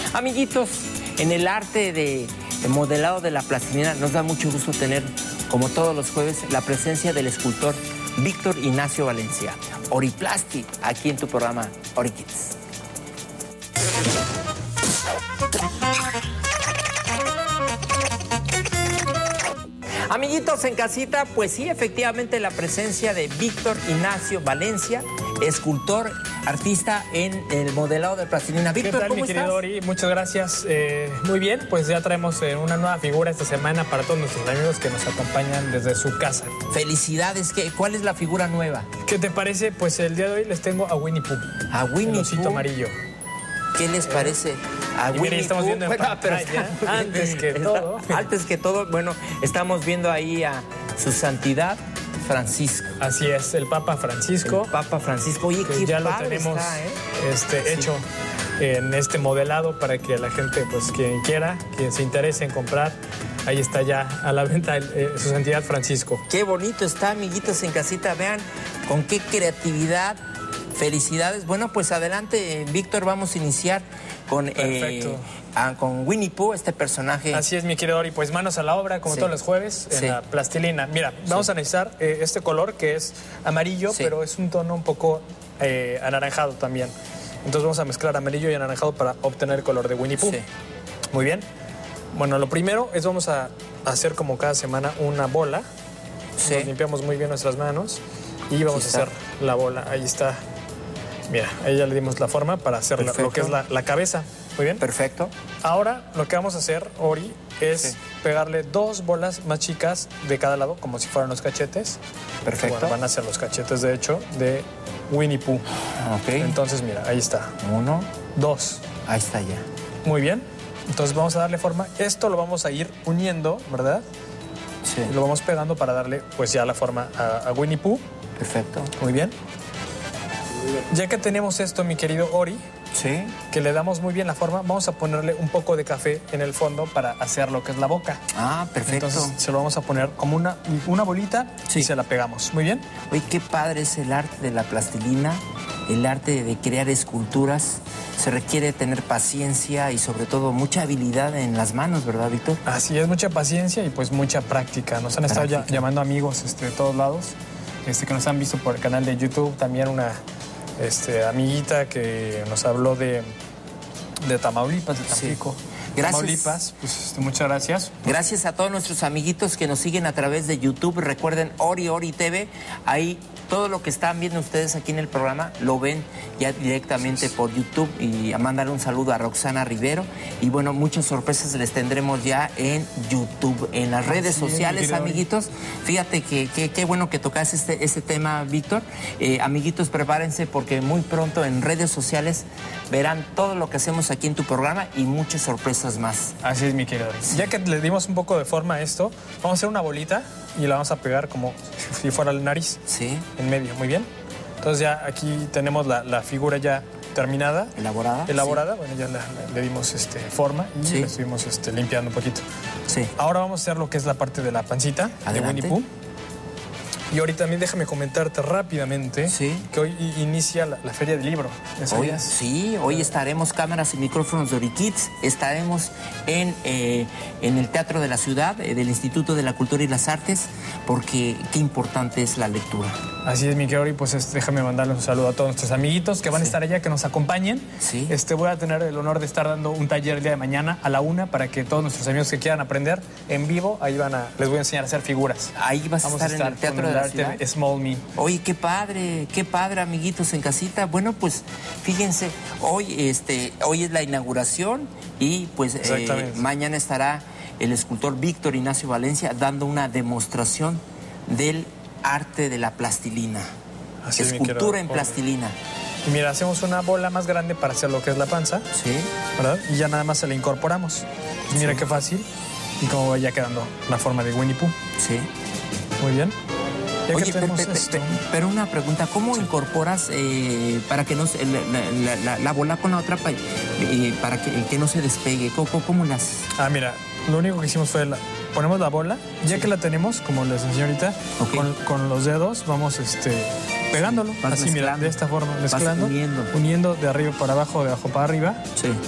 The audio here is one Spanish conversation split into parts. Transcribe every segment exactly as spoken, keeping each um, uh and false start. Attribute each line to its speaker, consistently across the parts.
Speaker 1: Amiguitos, en el arte de, de modelado de la plastilina nos da mucho gusto tener, como todos los jueves, la presencia del escultor Víctor Ignacio Valencia, Oriplasti, aquí en tu programa Orikids. Amiguitos en casita, pues sí, efectivamente la presencia de Víctor Ignacio Valencia, escultor, artista en el modelado de plastilina. Víctor,
Speaker 2: ¿qué tal,
Speaker 1: ¿cómo
Speaker 2: mi querido
Speaker 1: estás?
Speaker 2: Ori? Muchas gracias. Eh, muy bien, pues ya traemos eh, una nueva figura esta semana para todos nuestros amigos que nos acompañan desde su casa.
Speaker 1: Felicidades. ¿Qué, ¿Cuál es la figura nueva?
Speaker 2: ¿Qué te parece? Pues el día de hoy les tengo a Winnie Pooh.
Speaker 1: A Winnie
Speaker 2: el osito
Speaker 1: Pooh.
Speaker 2: amarillo.
Speaker 1: ¿Qué les parece? A
Speaker 2: Y mira,
Speaker 1: Winnie
Speaker 2: estamos
Speaker 1: Pooh.
Speaker 2: viendo en
Speaker 1: Bueno, pero
Speaker 2: pantalla,
Speaker 1: está-
Speaker 2: antes que
Speaker 1: está-
Speaker 2: todo.
Speaker 1: Antes que todo, bueno, estamos viendo ahí a su santidad Francisco.
Speaker 2: Así es, el Papa Francisco.
Speaker 1: El Papa Francisco. Oye,
Speaker 2: que
Speaker 1: qué
Speaker 2: ya lo
Speaker 1: padre
Speaker 2: tenemos
Speaker 1: está, ¿eh?
Speaker 2: este,
Speaker 1: Sí.
Speaker 2: hecho en este modelado para que la gente, pues quien quiera, quien se interese en comprar, ahí está ya a la venta el, eh, su santidad Francisco.
Speaker 1: Qué bonito está, amiguitos en casita. Vean con qué creatividad. Felicidades. Bueno, pues adelante, Víctor, vamos a iniciar con,
Speaker 2: Perfecto.
Speaker 1: eh, a- con Winnie Pooh, este personaje.
Speaker 2: Así es, mi querido Ori, pues manos a la obra, como
Speaker 1: Sí.
Speaker 2: todos los jueves, en
Speaker 1: Sí.
Speaker 2: la plastilina. Mira, vamos a necesitar eh, este color que es amarillo,
Speaker 1: Sí.
Speaker 2: pero es un tono un poco eh, anaranjado también. Entonces vamos a mezclar amarillo y anaranjado para obtener el color de Winnie Pooh.
Speaker 1: Sí.
Speaker 2: Muy bien. Bueno, lo primero es vamos a hacer como cada semana una bola.
Speaker 1: Sí.
Speaker 2: Nos limpiamos muy bien nuestras manos y vamos
Speaker 1: Aquí
Speaker 2: a
Speaker 1: está.
Speaker 2: hacer la bola. Ahí está. Mira, ahí ya le dimos la forma para hacer la- lo
Speaker 1: Perfecto.
Speaker 2: que es la, la cabeza. Muy bien.
Speaker 1: Perfecto.
Speaker 2: Ahora lo que vamos a hacer, Ori, es
Speaker 1: Sí.
Speaker 2: pegarle dos bolas más chicas de cada lado, como si fueran los cachetes.
Speaker 1: Perfecto.
Speaker 2: Bueno, van a ser los cachetes, de hecho, de Winnie Pooh.
Speaker 1: Ok.
Speaker 2: Entonces, mira, ahí está.
Speaker 1: Uno.
Speaker 2: Dos.
Speaker 1: Ahí está ya.
Speaker 2: Muy bien. Entonces vamos a darle forma. Esto lo vamos a ir uniendo, ¿verdad?
Speaker 1: Sí.
Speaker 2: Y lo vamos pegando para darle, pues, ya la forma a, a Winnie Pooh.
Speaker 1: Perfecto.
Speaker 2: Muy bien. Ya que tenemos esto, mi querido Ori,
Speaker 1: Sí.
Speaker 2: que le damos muy bien la forma, vamos a ponerle un poco de café en el fondo para hacer lo que es la boca.
Speaker 1: Ah, perfecto.
Speaker 2: Entonces se lo vamos a poner como una, una bolita
Speaker 1: Sí.
Speaker 2: y se la pegamos. Muy bien.
Speaker 1: Oye, qué padre es el arte de la plastilina, el arte de crear esculturas. Se requiere tener paciencia y sobre todo mucha habilidad en las manos, ¿verdad, Víctor?
Speaker 2: Así es, mucha paciencia y pues mucha práctica. Nos han estado ya
Speaker 1: Práctica.
Speaker 2: llamando amigos este, de todos lados, este, que nos han visto por el canal de YouTube. También una este, amiguita que nos habló de, de Tamaulipas, de
Speaker 1: Sí.
Speaker 2: Tampico.
Speaker 1: Gracias.
Speaker 2: Tamaulipas, pues este, muchas gracias.
Speaker 1: Gracias a todos nuestros amiguitos que nos siguen a través de YouTube. Recuerden, Ori Ori T V. Ahí todo lo que están viendo ustedes aquí en el programa lo ven ya directamente por YouTube. Y a mandarle un saludo a Roxana Rivero. Y bueno, muchas sorpresas les tendremos ya en YouTube, en las redes
Speaker 2: Así es, mi
Speaker 1: sociales,
Speaker 2: querido Ori.
Speaker 1: amiguitos. Fíjate que que- qué bueno que tocas este, este tema, Víctor. Eh, amiguitos, prepárense porque muy pronto en redes sociales verán todo lo que hacemos aquí en tu programa y muchas sorpresas más.
Speaker 2: Así es, mi querido Ori. Ya que le dimos un poco de forma a esto, vamos a hacer una bolita y la vamos a pegar como si fuera la nariz.
Speaker 1: ¿Sí?
Speaker 2: En medio, muy bien. Entonces ya aquí tenemos la, la figura ya terminada.
Speaker 1: ¿Elaborada?
Speaker 2: Elaborada, bueno, ya la- la- le dimos este, forma y
Speaker 1: Sí.
Speaker 2: la estuvimos este, limpiando un poquito.
Speaker 1: Sí.
Speaker 2: Ahora vamos a hacer lo que es la parte de la pancita
Speaker 1: Adelante.
Speaker 2: de Winnie Pooh. Y ahorita también déjame comentarte rápidamente
Speaker 1: Sí.
Speaker 2: que hoy i- inicia la, la Feria del Libro. ¿Ya
Speaker 1: Hoy,
Speaker 2: sabías?
Speaker 1: sí, hoy estaremos cámaras y micrófonos de Orikids, estaremos en, eh, en el Teatro de la Ciudad, eh, del Instituto de la Cultura y las Artes, porque qué importante es la lectura.
Speaker 2: Así es, mi querido Ori, pues este, déjame mandarle un saludo a todos nuestros amiguitos que van a
Speaker 1: Sí.
Speaker 2: estar allá, que nos acompañen.
Speaker 1: Sí.
Speaker 2: Este, voy a tener el honor de estar dando un taller el día de mañana a la una para que todos nuestros amigos que quieran aprender en vivo, ahí van a, les voy a enseñar a hacer figuras.
Speaker 1: Ahí vas
Speaker 2: Vamos
Speaker 1: a estar, en el Teatro
Speaker 2: con
Speaker 1: de
Speaker 2: el
Speaker 1: la
Speaker 2: arte
Speaker 1: Ciudad.
Speaker 2: de Small Me.
Speaker 1: Oye, qué padre, qué padre, amiguitos en casita. Bueno, pues fíjense, hoy, este, hoy es la inauguración y pues eh,
Speaker 2: Exactamente.
Speaker 1: mañana estará el escultor Víctor Ignacio Valencia dando una demostración del arte de la plastilina.
Speaker 2: Así es, mi
Speaker 1: Escultura
Speaker 2: querido
Speaker 1: en
Speaker 2: Ori.
Speaker 1: plastilina.
Speaker 2: Y mira, hacemos una bola más grande para hacer lo que es la panza,
Speaker 1: Sí.
Speaker 2: ¿verdad? Y ya nada más se la incorporamos. Y mira
Speaker 1: Sí.
Speaker 2: qué fácil. Y cómo va ya quedando la forma de Winnie Pooh.
Speaker 1: Sí.
Speaker 2: Muy bien. Ya
Speaker 1: Oye,
Speaker 2: que
Speaker 1: pe-
Speaker 2: tenemos
Speaker 1: pe- pe-
Speaker 2: esto,
Speaker 1: pero una pregunta, ¿cómo incorporas eh, para que no se- la, la- la- la bola con la otra pa- eh, para que, que no se despegue? ¿Cómo, cómo las...?
Speaker 2: Ah, mira, lo único que hicimos fue la- ponemos la bola, ya que la tenemos, como les enseñé ahorita,
Speaker 1: Ok.
Speaker 2: con, con los dedos vamos este, pegándolo.
Speaker 1: Vas
Speaker 2: Así, mira,
Speaker 1: mezclando.
Speaker 2: de esta forma,
Speaker 1: Vas
Speaker 2: mezclando.
Speaker 1: uniendo.
Speaker 2: Uniendo de arriba para abajo, de abajo para arriba.
Speaker 1: Sí.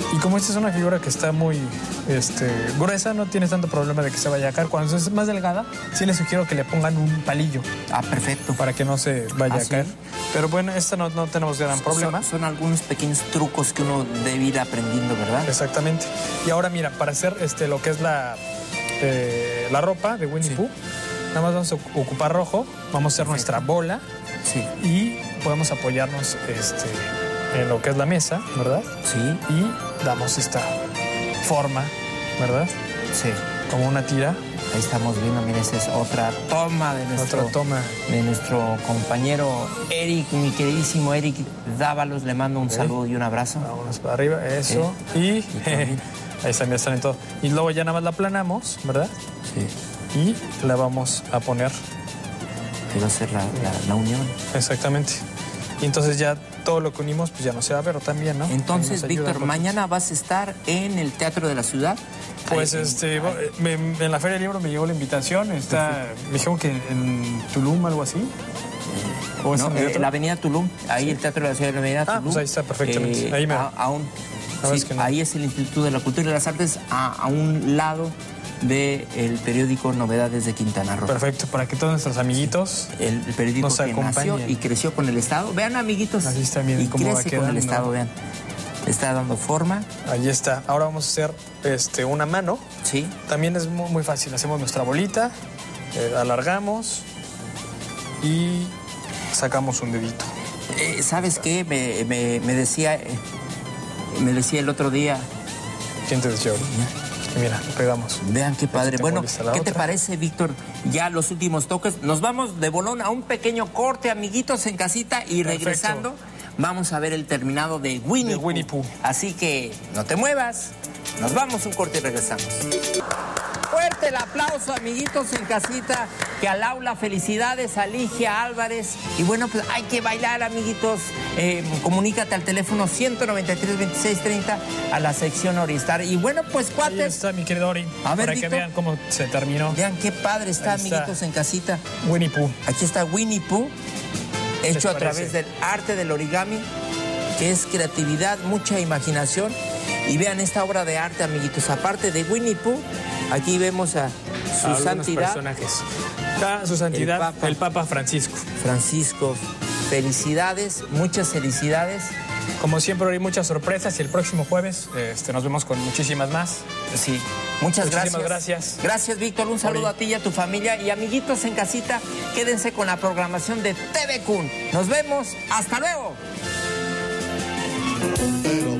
Speaker 2: Y como esta es una figura que está muy este, gruesa, no tienes tanto problema de que se vaya a caer. Cuando es más delgada, sí les sugiero que le pongan un palillo.
Speaker 1: Ah, perfecto.
Speaker 2: Para que no se vaya
Speaker 1: ¿Ah,
Speaker 2: a caer.
Speaker 1: sí?
Speaker 2: Pero bueno, esta no, no tenemos gran problema.
Speaker 1: Son, son algunos pequeños trucos que uno debe ir aprendiendo, ¿verdad?
Speaker 2: Exactamente. Y ahora mira, para hacer este, lo que es la, eh, la ropa de Winnie sí. Pooh, nada más vamos a ocupar rojo, vamos a hacer Perfecto. nuestra bola
Speaker 1: sí.
Speaker 2: y podemos apoyarnos este, en lo que es la mesa, ¿verdad?
Speaker 1: Sí.
Speaker 2: Y damos esta forma, ¿verdad?
Speaker 1: Sí.
Speaker 2: Como una tira.
Speaker 1: Ahí estamos viendo, miren, esa es otra toma de nuestro,
Speaker 2: otra toma.
Speaker 1: De nuestro compañero Eric, mi queridísimo Eric Dávalos. Le mando un okay. saludo y un abrazo.
Speaker 2: Vámonos para arriba, eso. ¿Eh? Y, y eh, ahí están, ya están en todo. Y luego ya nada más la aplanamos, ¿verdad?
Speaker 1: Sí.
Speaker 2: Y la vamos a poner.
Speaker 1: Que va a ser la, la, la unión.
Speaker 2: Exactamente. Y entonces ya todo lo que unimos, pues ya no se va a ver, o también, ¿no?
Speaker 1: Entonces, Víctor, mañana vas a estar en el Teatro de la Ciudad.
Speaker 2: Pues ahí, este, en, me, en la Feria del Libro me llegó la invitación. Está, me dijeron que en Tulum, algo así.
Speaker 1: ¿O no, en eh, la Avenida Tulum, ahí sí. el Teatro de la Ciudad de la Avenida Tulum.
Speaker 2: Ah, pues ahí está perfectamente. Eh, ahí me
Speaker 1: a, a un, sí, no. Ahí es el Instituto de la Cultura y de las Artes, a, a un lado del periódico Novedades de Quintana Roo.
Speaker 2: Perfecto, para que todos nuestros amiguitos
Speaker 1: el, el periódico
Speaker 2: nos
Speaker 1: que
Speaker 2: acompañen.
Speaker 1: Nació y creció con el Estado. Vean, amiguitos.
Speaker 2: Así está, miren
Speaker 1: y
Speaker 2: cómo
Speaker 1: crece
Speaker 2: va quedando.
Speaker 1: Con el Estado, vean. Está dando forma.
Speaker 2: Ahí está. Ahora vamos a hacer este, una mano.
Speaker 1: Sí.
Speaker 2: También es muy, muy fácil. Hacemos nuestra bolita, eh, alargamos y sacamos un dedito.
Speaker 1: Eh, ¿Sabes qué? Me, me, me decía eh, me decía el otro día.
Speaker 2: ¿Quién te decía? Y mira, pegamos.
Speaker 1: Vean qué padre. Bueno, ¿qué
Speaker 2: otra?
Speaker 1: te parece, Víctor? Ya los últimos toques. Nos vamos de bolón a un pequeño corte, amiguitos, en casita. Y Perfecto. regresando, vamos a ver el terminado de Winnie,
Speaker 2: de Winnie Pooh.
Speaker 1: Pooh. Así que no te muevas. Nos vamos un corte y regresamos. Fuerte el aplauso, amiguitos, en casita. Que al aula, felicidades a Ligia Álvarez. Y bueno, pues hay que bailar, amiguitos. Eh, comunícate al teléfono ciento noventa y tres, veintiséis, treinta a la sección Oristar. Y bueno, pues, cuates.
Speaker 2: Ahí está, mi querido Ori.
Speaker 1: A ver,
Speaker 2: para
Speaker 1: Víctor,
Speaker 2: que vean cómo se terminó.
Speaker 1: Vean qué padre está,
Speaker 2: Ahí
Speaker 1: amiguitos,
Speaker 2: está.
Speaker 1: en casita.
Speaker 2: Winnie Pooh.
Speaker 1: Aquí está Winnie Pooh, hecho a través del arte del origami, que es creatividad, mucha imaginación. Y vean esta obra de arte, amiguitos. Aparte de Winnie Pooh, aquí vemos a su
Speaker 2: Algunos
Speaker 1: santidad.
Speaker 2: personajes. Está su santidad, el Papa, el Papa Francisco.
Speaker 1: Francisco, felicidades, muchas felicidades.
Speaker 2: Como siempre, hay muchas sorpresas y el próximo jueves este, nos vemos con muchísimas más.
Speaker 1: Sí, muchas
Speaker 2: Muchísimas
Speaker 1: gracias.
Speaker 2: gracias.
Speaker 1: Gracias, Víctor. Un saludo
Speaker 2: Ori.
Speaker 1: a ti y a tu familia. Y amiguitos en casita, quédense con la programación de T V Kun. Nos vemos. Hasta luego.
Speaker 3: Pero